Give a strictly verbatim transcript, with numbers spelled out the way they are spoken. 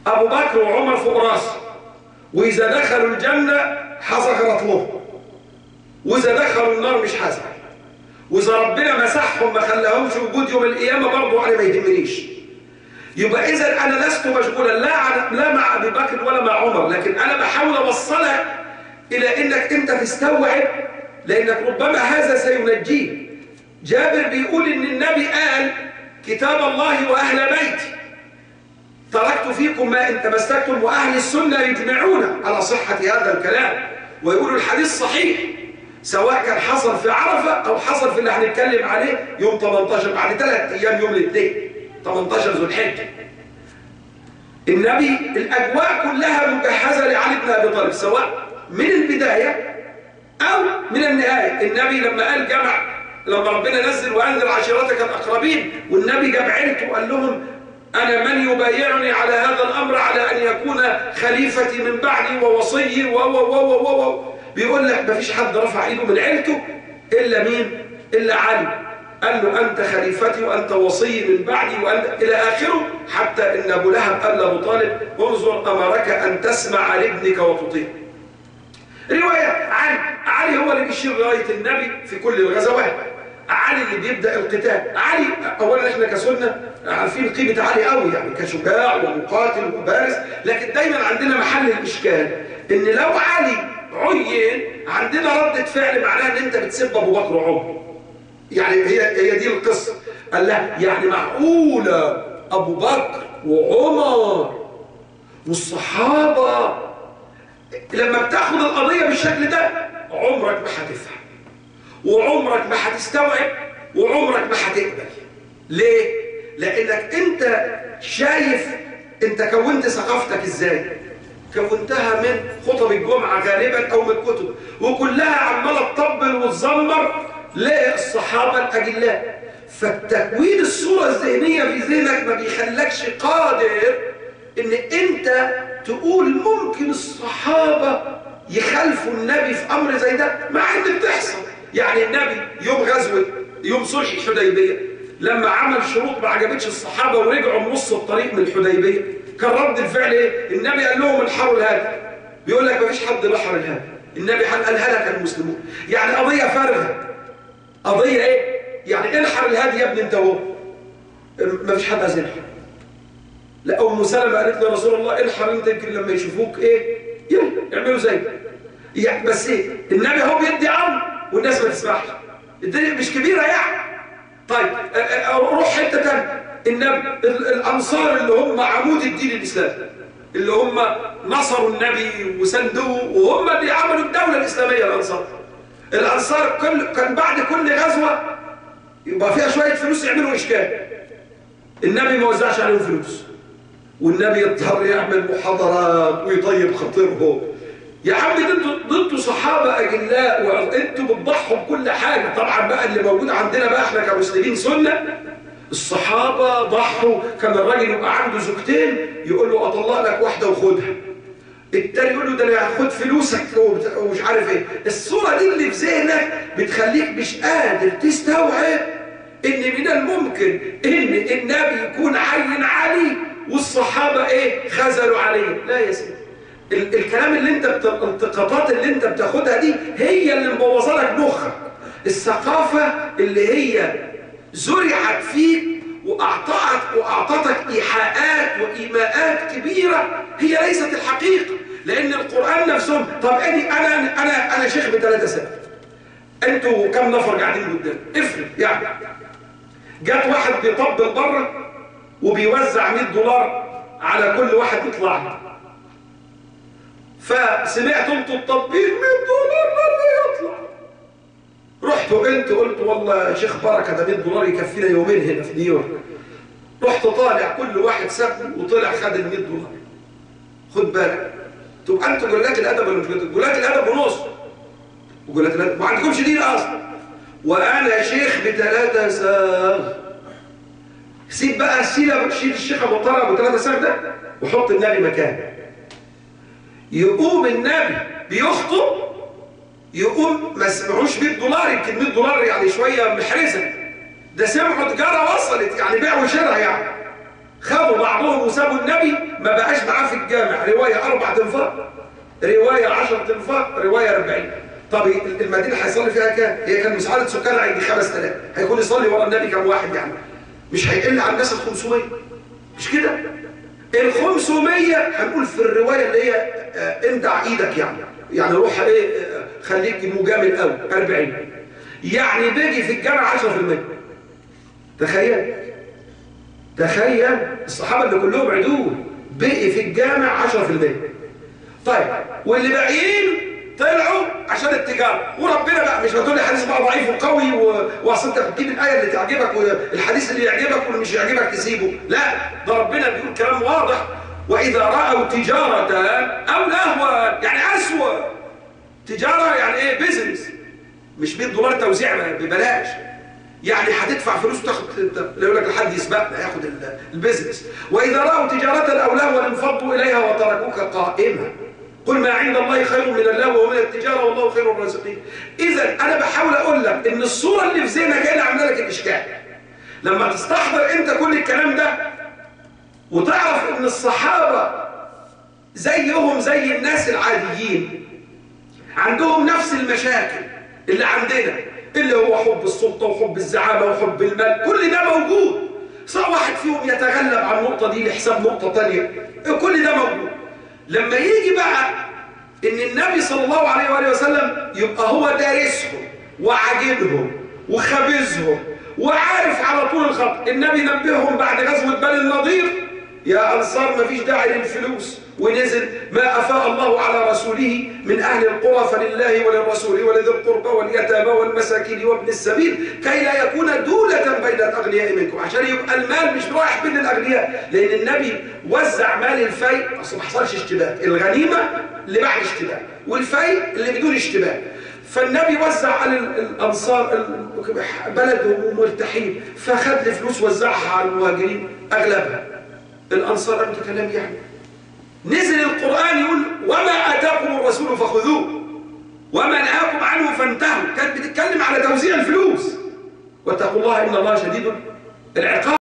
ابو بكر وعمر فوق راسه، واذا دخلوا الجنه حصغرت له، واذا دخلوا النار مش حزن، واذا ربنا مسحهم ما خلاهمش وجود يوم القيامه برضه انا ما يهمنيش. يبقى اذا انا لست مشغولا لا لا مع ابي بكر ولا مع عمر، لكن انا بحاول اوصلك الى انك انت تستوعب، لانك ربما هذا سينجيك. جابر بيقول ان النبي قال كتاب الله واهل بيتي تركت فيكم ما ان تمسكتم، واهل السنه يجمعون على صحه هذا الكلام، ويقولوا الحديث صحيح سواء كان حصل في عرفه او حصل في اللي هنتكلم عليه يوم ثمانية عشر بعد ثلاث ايام يوم الاثنين ثمانية عشر ذو الحجه. النبي الاجواء كلها مجهزه لعلي بن ابي طالب سواء من البدايه او من النهايه. النبي لما قال جمع، لما ربنا نزل وانذر عشيرتك الاقربين، والنبي جاب عيلته وقال لهم انا من يبايعني على هذا الامر على ان يكون خليفتي من بعدي ووصيي و و و و و بيقول لك مفيش حد رفع ايده من عيلته الا مين؟ الا علي. قال له انت خليفتي وانت وصي من بعدي وانت الى اخره، حتى ان ابو لهب قال لابو طالب انظر امرك ان تسمع لابنك وتطيع. روايه علي، علي هو اللي بيشير رايه النبي في كل الغزوات، علي اللي بيبدا القتال. علي اولا احنا كسنه عارفين قيمه علي قوي، يعني كشجاع ومقاتل وبارز، لكن دايما عندنا محل الاشكال ان لو علي عين عندنا ردة فعل معناها ان انت بتسب ابو بكر وعمر. يعني هي هي دي القصه. قال لا يعني معقوله ابو بكر وعمر والصحابه لما بتاخد القضيه بالشكل ده عمرك ما هتفهم وعمرك ما هتستوعب وعمرك ما هتقبل. ليه؟ لانك انت شايف انت كونت ثقافتك ازاي؟ كونتها من خطب الجمعه غالبا او من الكتب، وكلها عماله تطبل وتزمر للصحابه الاجلاء. فالتكوين الصوره الذهنيه في ذهنك ما بيخلكش قادر ان انت تقول ممكن الصحابه يخالفوا النبي في امر زي ده، مع ان بتحصل. يعني النبي يوم غزوه يوم صلح الحديبيه لما عمل شروط ما عجبتش الصحابه ورجعوا من نص الطريق من الحديبيه، كان رد الفعل ايه؟ النبي قال لهم انحروا الهادي. بيقول لك ما فيش حد نحر الهادي، النبي قال هلك المسلمون. يعني قضيه فارغه، قضيه ايه؟ يعني انحر الهادي يا ابني انت هو، ما فيش حد عايز ينحر. لا ام سلمة قالت له يا رسول الله انحر انت يمكن لما يشوفوك ايه يلا يعملوا زيك. يعني بس ايه؟ النبي هو بيدي امر والناس ما تسمعش، الدنيا مش كبيره يعني. طيب روح حته ثانيه، النبي الانصار اللي هم عمود الدين الاسلامي اللي هم نصروا النبي وسندوه وهم اللي عملوا الدوله الاسلاميه. الانصار الانصار كل كان بعد كل غزوه يبقى فيها شويه فلوس يعملوا اشكال، النبي ما وزعش عليهم فلوس، والنبي يضطر يعمل محاضرات ويطيب خاطرهم. يا عم انتوا انتوا صحابه اجلاء وانتوا بتضحوا بكل حاجه. طبعا بقى اللي موجود عندنا بقى احنا كمسلمين سنه، الصحابه ضحوا. كان الراجل يبقى عنده زوجتين يقول له اطلق لك واحده وخدها، التاني يقول له ده انا هاخد فلوسك ومش عارف ايه. الصوره دي اللي في ذهنك بتخليك مش قادر تستوعب ان من الممكن ان النبي يكون عين علي والصحابه ايه خذلوا عليه. لا يا سيدي، الكلام اللي انت بت... الانتقادات اللي انت بتاخدها دي هي اللي مبوظه لك مخك. الثقافه اللي هي زرعت فيك واعطت واعطتك ايحاءات وايماءات كبيره هي ليست الحقيقه. لان القران نفسهم، طب ادي انا انا انا شيخ بثلاثه سنه، انتوا كم نفر قاعدين قدام؟ افرض يعني جات واحد بيطبل بره وبيوزع مئة دولار على كل واحد يطلع، فسمعت انتوا التطبيل مئة دولار لما يطلع، رحتوا انتوا قلتوا والله يا شيخ بركه ده مئة دولار يكفينا يومين هنا في نيويورك. رحت طالع كل واحد ساب وطلع خد ال مئة دولار. خد بالك، تبقى انتوا جلات الادب ولا مش جلات الادب ونص؟ وجلات الادب ما عندكمش دين اصلا. وانا شيخ بثلاثه ساغ. سيب بقى السيله، شيل الشيخ ابو طارق ابو ثلاثه ساغ ده وحط النبي مكانه. يقوم النبي بيخطب يقوم ما سمعوش مئة دولار، يمكن مئة دولار يعني شويه محرزه، ده سمعوا تجاره وصلت يعني بيع وشراء يعني. خدوا بعضهم وسابوا النبي، ما بقاش معاه في الجامع رواية أربع تنفار، رواية عشر تنفار، رواية أربعين. طب المدينة هيصلي فيها كام؟ هي كان مساعدة سكانها عندي خمس آلاف، هيكون يصلي ورا النبي كم واحد يعني؟ مش هيقل عن الناس ال خمسمية، مش كده؟ ال خمسمية هنقول في الرواية اللي هي آه اندع ايدك يعني، يعني روح ايه آه خليك مجامل قوي أربعين، يعني بيجي في الجامع عشرة في المية. تخيل تخيل الصحابة اللي كلهم عدول بقي في الجامع عشرة في المية. طيب واللي باقيين طلعوا عشان التجارة، وربنا بقى مش هتقول لي حديث بقى ضعيف وقوي واصل انت بتجيب الآية اللي تعجبك والحديث اللي يعجبك واللي مش يعجبك تسيبه، لا ده ربنا بيقول كلام واضح، وإذا رأوا تجارة أو لهوا، يعني أسوأ تجارة يعني إيه؟ بيزنس، مش مية دولار توزيع ببلاش، يعني هتدفع فلوس وتاخد، يقول لك لحد يسبقنا ياخد البيزنس. وإذا رأوا تجارة أو لهوا انفضوا إليها وتركوك قائمة، قل ما عند الله خير من اللهو ومن التجارة والله خير الرازقين. إذا أنا بحاول أقول لك إن الصورة اللي في ذهنك هي اللي عاملة لك الإشكال. لما تستحضر أنت كل الكلام ده وتعرف إن الصحابة زيهم زي الناس العاديين، عندهم نفس المشاكل اللي عندنا، اللي هو حب السلطة وحب الزعامة وحب المال، كل ده موجود. سواء واحد فيهم يتغلب على النقطة دي لحساب نقطة تانية، كل ده موجود. لما يجي بقى ان النبي صلى الله عليه وآله وسلم يبقى هو دارسهم وعاجبهم وخبزهم وعارف على طول الخط، النبي نبههم بعد غزوة بني النضير يا أنصار ما فيش داعي للفلوس، ونزل ما أفاء الله على رسوله من أهل القرى فلله وللرسول ولذي القربى واليتامى والمساكين وابن السبيل كي لا يكون دولة بين الأغنياء منكم، عشان يبقى المال مش رايح بين الأغنياء، لأن النبي وزع مال الفيء أصل ما حصلش اشتباك، الغنيمة اللي بعد اشتباك والفيء اللي بدون اشتباك، فالنبي وزع على الأنصار بلدهم مرتاحين، فخد الفلوس وزعها على المهاجرين أغلبها. الأنصار قالوا ده كلام يعني، نزل القرآن يقول وما آتاكم الرسول فخذوه وما نهاكم عنه فانتهوا، كانت بتتكلم على توزيع الفلوس، واتقوا الله إن الله شديد العقاب.